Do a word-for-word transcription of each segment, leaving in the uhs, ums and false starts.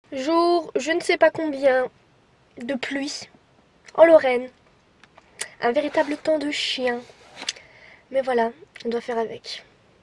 Jour, je ne sais pas combien, de pluie, en Lorraine. Un véritable temps de chien. Mais voilà, on doit faire avec.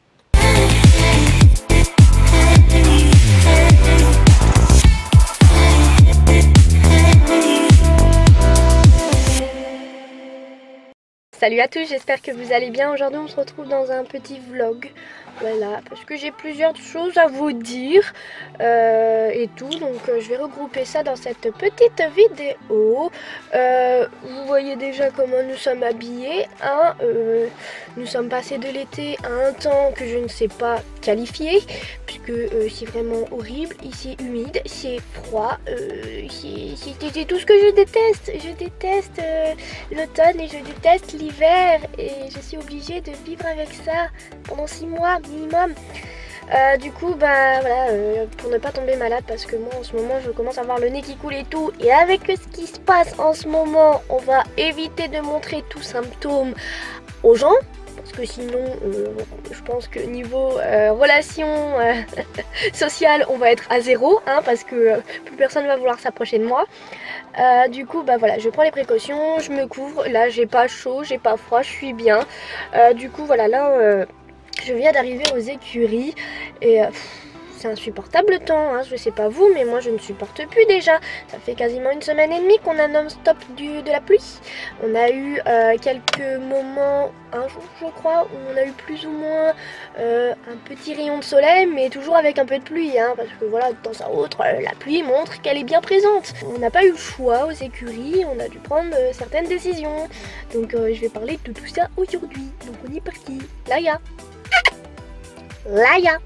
Salut à tous, j'espère que vous allez bien. Aujourd'hui on se retrouve dans un petit vlog. Voilà, parce que j'ai plusieurs choses à vous dire euh, et tout, donc euh, je vais regrouper ça dans cette petite vidéo. Euh, vous voyez déjà comment nous sommes habillés, hein. euh, Nous sommes passés de l'été à un temps que je ne sais pas qualifier, puisque euh, c'est vraiment horrible, ici humide, c'est froid, euh, c'est tout ce que je déteste. Je déteste euh, l'automne et je déteste l'hiver, et je suis obligée de vivre avec ça pendant six mois minimum. Euh, du coup, bah voilà, euh, pour ne pas tomber malade, parce que moi en ce moment je commence à avoir le nez qui coule et tout, et avec ce qui se passe en ce moment, on va éviter de montrer tout symptôme aux gens, parce que sinon, euh, je pense que niveau euh, relation euh, sociale, on va être à zéro, hein, parce que euh, plus personne ne va vouloir s'approcher de moi. Euh, du coup, bah voilà, je prends les précautions, je me couvre. Là, j'ai pas chaud, j'ai pas froid, je suis bien. Euh, du coup, voilà, là, euh, je viens d'arriver aux écuries et euh, c'est insupportable le temps, hein. Je sais pas vous, mais moi je ne supporte plus déjà. Ça fait quasiment une semaine et demie qu'on a non-stop de la pluie. On a eu euh, quelques moments, un jour je crois, où on a eu plus ou moins euh, un petit rayon de soleil, mais toujours avec un peu de pluie, hein, parce que voilà, de temps à autre, euh, la pluie montre qu'elle est bien présente. On n'a pas eu le choix aux écuries, on a dû prendre euh, certaines décisions. Donc euh, je vais parler de tout ça aujourd'hui. Donc on est parti. Laïa. Laïa.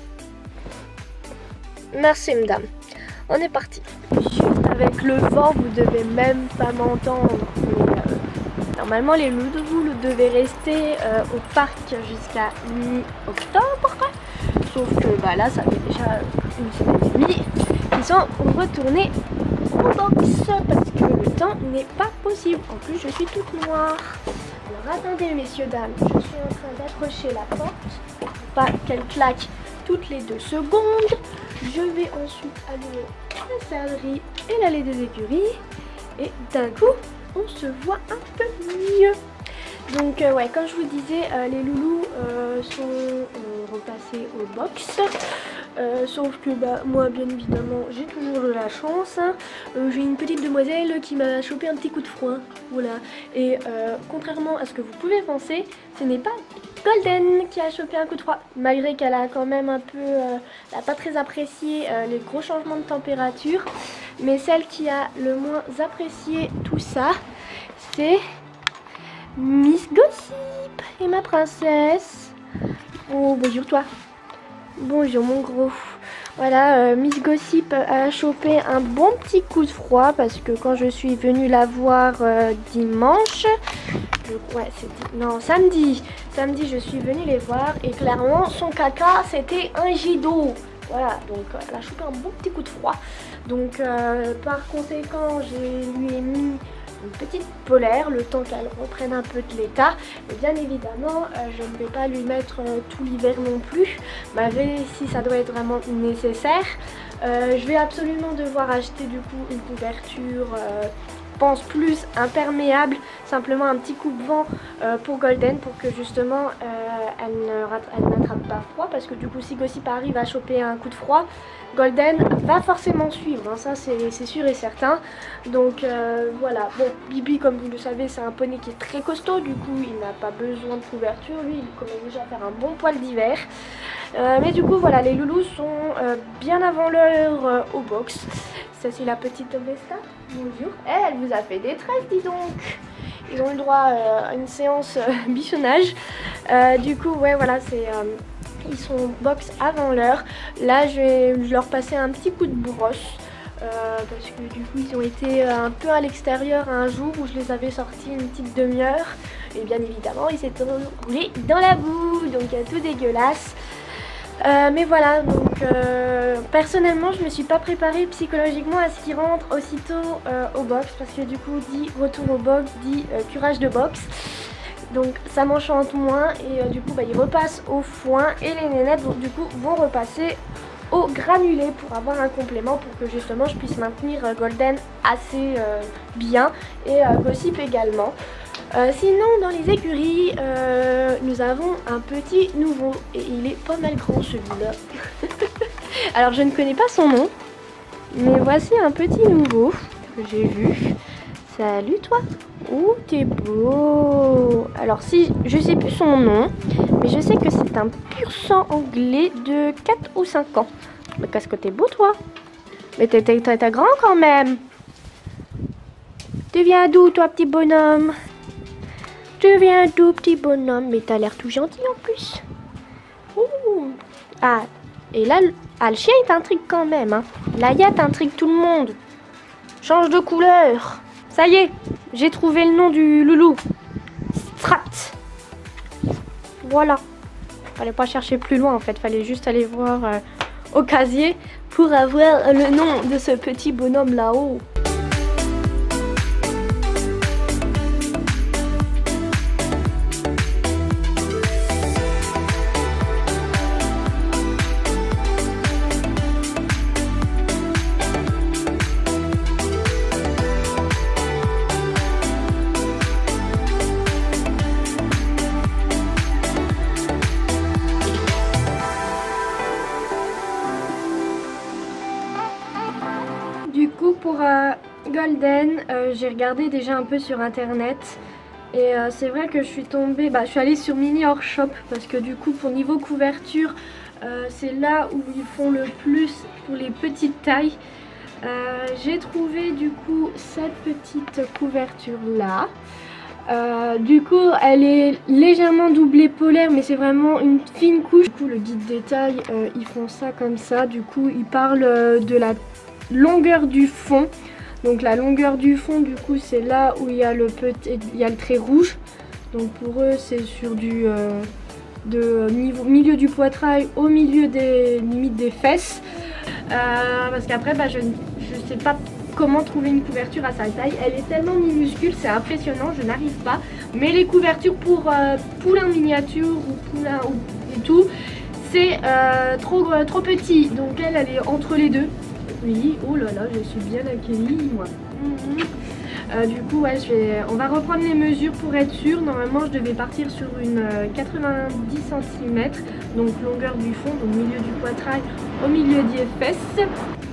Merci madame. On est parti. Avec le vent, vous devez même pas m'entendre. Mais, euh, normalement, les loups devaient rester euh, au parc jusqu'à mi-octobre. Sauf que bah, là, ça fait déjà une semaine et demie. Ils sont retournés au box parce que le temps n'est pas possible. En plus, je suis toute noire. Alors attendez, messieurs, dames. Je suis en train d'accrocher la porte pour pas qu'elle claque toutes les deux secondes. Je vais ensuite allumer la serrurerie et l'allée des écuries. Et d'un coup, on se voit un peu mieux. Donc euh, ouais, comme je vous disais, euh, les loulous euh, sont euh, repassés au box. Euh, sauf que bah, moi, bien évidemment, j'ai toujours de la chance. Hein. Euh, j'ai une petite demoiselle qui m'a chopé un petit coup de froid. Voilà. Et euh, contrairement à ce que vous pouvez penser, ce n'est pas Golden qui a chopé un coup de froid, malgré qu'elle a quand même un peu, euh, elle n'a pas très apprécié euh, les gros changements de température, mais celle qui a le moins apprécié tout ça, c'est Miss Gossip et ma princesse. Oh, bonjour toi. Bonjour mon gros. Voilà, euh, Miss Gossip a chopé un bon petit coup de froid parce que quand je suis venue la voir euh, dimanche, je, ouais, c'était non samedi, samedi je suis venue les voir et clairement son caca c'était un jet d'eau. Voilà, donc euh, elle a chopé un bon petit coup de froid. Donc euh, par conséquent, je lui ai mis une petite polaire, le temps qu'elle reprenne un peu de l'état. Et bien évidemment, euh, je ne vais pas lui mettre euh, tout l'hiver non plus, malgré si ça doit être vraiment nécessaire. Euh, je vais absolument devoir acheter du coup une couverture, euh, je pense plus imperméable, simplement un petit coupe-vent euh, pour Golden, pour que justement euh, elle n'attrape pas froid, parce que du coup si Gossip arrive à choper un coup de froid, Golden va forcément suivre, hein, ça c'est sûr et certain. Donc euh, voilà, bon, Bibi comme vous le savez c'est un poney qui est très costaud, du coup il n'a pas besoin de couverture, lui il commence déjà à faire un bon poil d'hiver. Euh, mais du coup voilà, les loulous sont euh, bien avant l'heure euh, au box. Ça c'est la petite Vesta, bonjour. Eh, elle vous a fait des tresses, dis donc. Ils ont eu le droit euh, à une séance euh, bichonnage. Euh, du coup ouais voilà, c'est... Euh, ils sont box avant l'heure. Là je vais leur passer un petit coup de brosse. Euh, parce que du coup ils ont été un peu à l'extérieur un jour où je les avais sortis une petite demi-heure. Et bien évidemment ils s'étaient roulés dans la boue. Donc tout dégueulasse. Euh, mais voilà, donc euh, personnellement je me suis pas préparée psychologiquement à ce qu'ils rentrent aussitôt euh, au box, parce que du coup dit retour au box, dit euh, curage de box, donc ça m'enchante moins. Et euh, du coup bah, ils repassent au foin et les nénettes donc, du coup vont repasser au granulé pour avoir un complément pour que justement je puisse maintenir euh, Golden assez euh, bien et euh, Gossip également. Euh, sinon dans les écuries euh, nous avons un petit nouveau et il est pas mal grand celui-là. Alors je ne connais pas son nom, mais voici un petit nouveau que j'ai vu. Salut toi. Oh t'es beau. Alors si je sais plus son nom, mais je sais que c'est un pur sang anglais de quatre ou cinq ans. Mais qu'est-ce que t'es beau toi. Mais t'es grand quand même. Tu viens d'où toi petit bonhomme? Tu viens d'où petit bonhomme? Mais t'as l'air tout gentil en plus. Ouh. Ah, et là, ah, le chien il t'intrigue quand même. Hein. Laïa t'intrigue tout le monde. Change de couleur. Ça y est, j'ai trouvé le nom du loulou. Strat. Voilà. Fallait pas chercher plus loin en fait. Fallait juste aller voir euh, au casier pour avoir le nom de ce petit bonhomme là-haut. Pour euh, Golden, euh, j'ai regardé déjà un peu sur internet et euh, c'est vrai que je suis tombée, bah, je suis allée sur Mini Horse Shop parce que du coup pour niveau couverture euh, c'est là où ils font le plus pour les petites tailles. Euh, j'ai trouvé du coup cette petite couverture là. Euh, du coup elle est légèrement doublée polaire mais c'est vraiment une fine couche. Du coup le guide détail euh, ils font ça comme ça, du coup ils parlent euh, de la longueur du fond. Donc la longueur du fond du coup c'est là où il y a le petit, il y a le trait rouge. Donc pour eux c'est sur du euh, de niveau, milieu du poitrail au milieu des limites des fesses. Euh, parce qu'après bah, je ne sais pas comment trouver une couverture à sa taille. Elle est tellement minuscule, c'est impressionnant, je n'arrive pas. Mais les couvertures pour euh, poulain miniature ou poulain ou, et tout, c'est euh, trop, euh, trop petit. Donc elle, elle est entre les deux. Oui, oh là là, je suis bien accueillie moi. Mm-hmm. euh, du coup, ouais, je vais, on va reprendre les mesures pour être sûr. Normalement, je devais partir sur une euh, quatre-vingt-dix centimètres, donc longueur du fond, donc milieu du poitrail au milieu des fesses.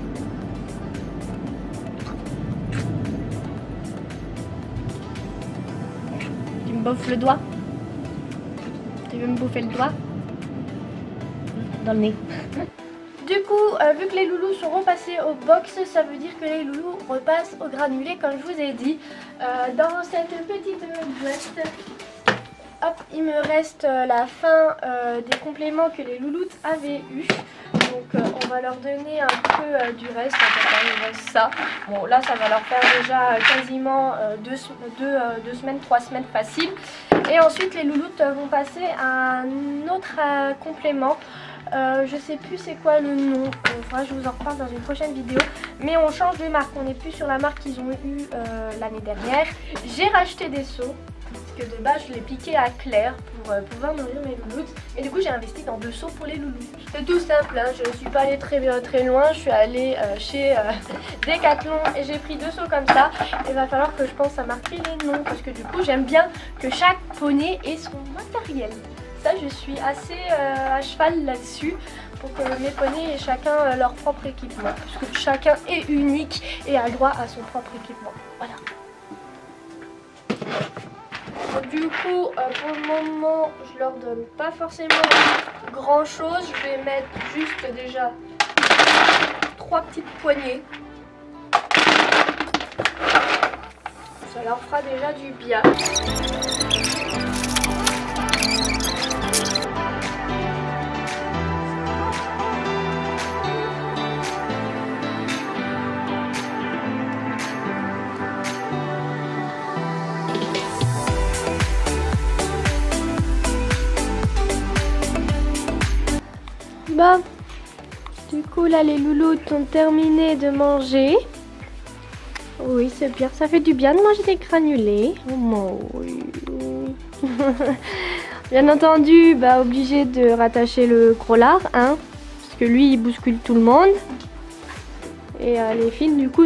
Tu me bouffes le doigt? Tu veux me bouffer le doigt? Dans le nez. Du coup, euh, vu que les loulous sont repassés au box, ça veut dire que les loulous repassent au granulé comme je vous ai dit. Euh, dans cette petite boîte, hop, il me reste euh, la fin euh, des compléments que les loulous avaient eu. Donc euh, on va leur donner un peu euh, du reste, il reste ça. Bon là ça va leur faire déjà quasiment euh, deux, deux, euh, deux semaines, trois semaines facile. Et ensuite les loulous vont passer à un autre euh, complément. Euh, je sais plus c'est quoi le nom, euh, faudra que je vous en reparle dans une prochaine vidéo. Mais on change de marque, on n'est plus sur la marque qu'ils ont eu euh, l'année dernière. J'ai racheté des seaux, parce que de base je l'ai piqué à Claire pour euh, pouvoir nourrir mes loulous. Et du coup j'ai investi dans deux seaux pour les loulous. C'est tout simple, hein, je ne suis pas allée très, très loin, je suis allée euh, chez euh, Decathlon et j'ai pris deux seaux comme ça. Il va falloir que je pense à marquer les noms, parce que du coup j'aime bien que chaque poney ait son matériel. Ça, je suis assez euh, à cheval là-dessus pour que mes poneys aient chacun euh, leur propre équipement. Parce que chacun est unique et a le droit à son propre équipement. Voilà. Donc, du coup, euh, pour le moment, je leur donne pas forcément grand chose. Je vais mettre juste déjà trois petites poignées. Ça leur fera déjà du bien. Bon, du coup là les loulous ont terminé de manger. Oui c'est bien, ça fait du bien de manger des granulés. Oh, oui. Bien entendu, bah obligé de rattacher le gros lard, hein, parce que lui il bouscule tout le monde. Et euh, les filles du coup...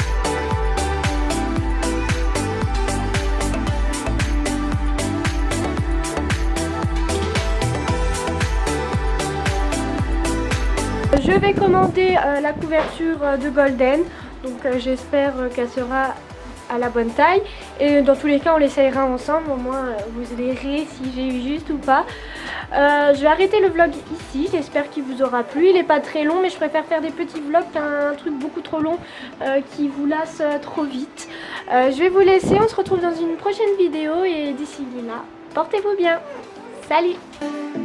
Je vais commander euh, la couverture euh, de Golden, donc euh, j'espère euh, qu'elle sera à la bonne taille. Et dans tous les cas on l'essayera ensemble, au moins euh, vous verrez si j'ai eu juste ou pas. Euh, je vais arrêter le vlog ici, j'espère qu'il vous aura plu. Il n'est pas très long mais je préfère faire des petits vlogs qu'un truc beaucoup trop long euh, qui vous lasse euh, trop vite. Euh, je vais vous laisser, on se retrouve dans une prochaine vidéo et d'ici là, portez-vous bien. Salut!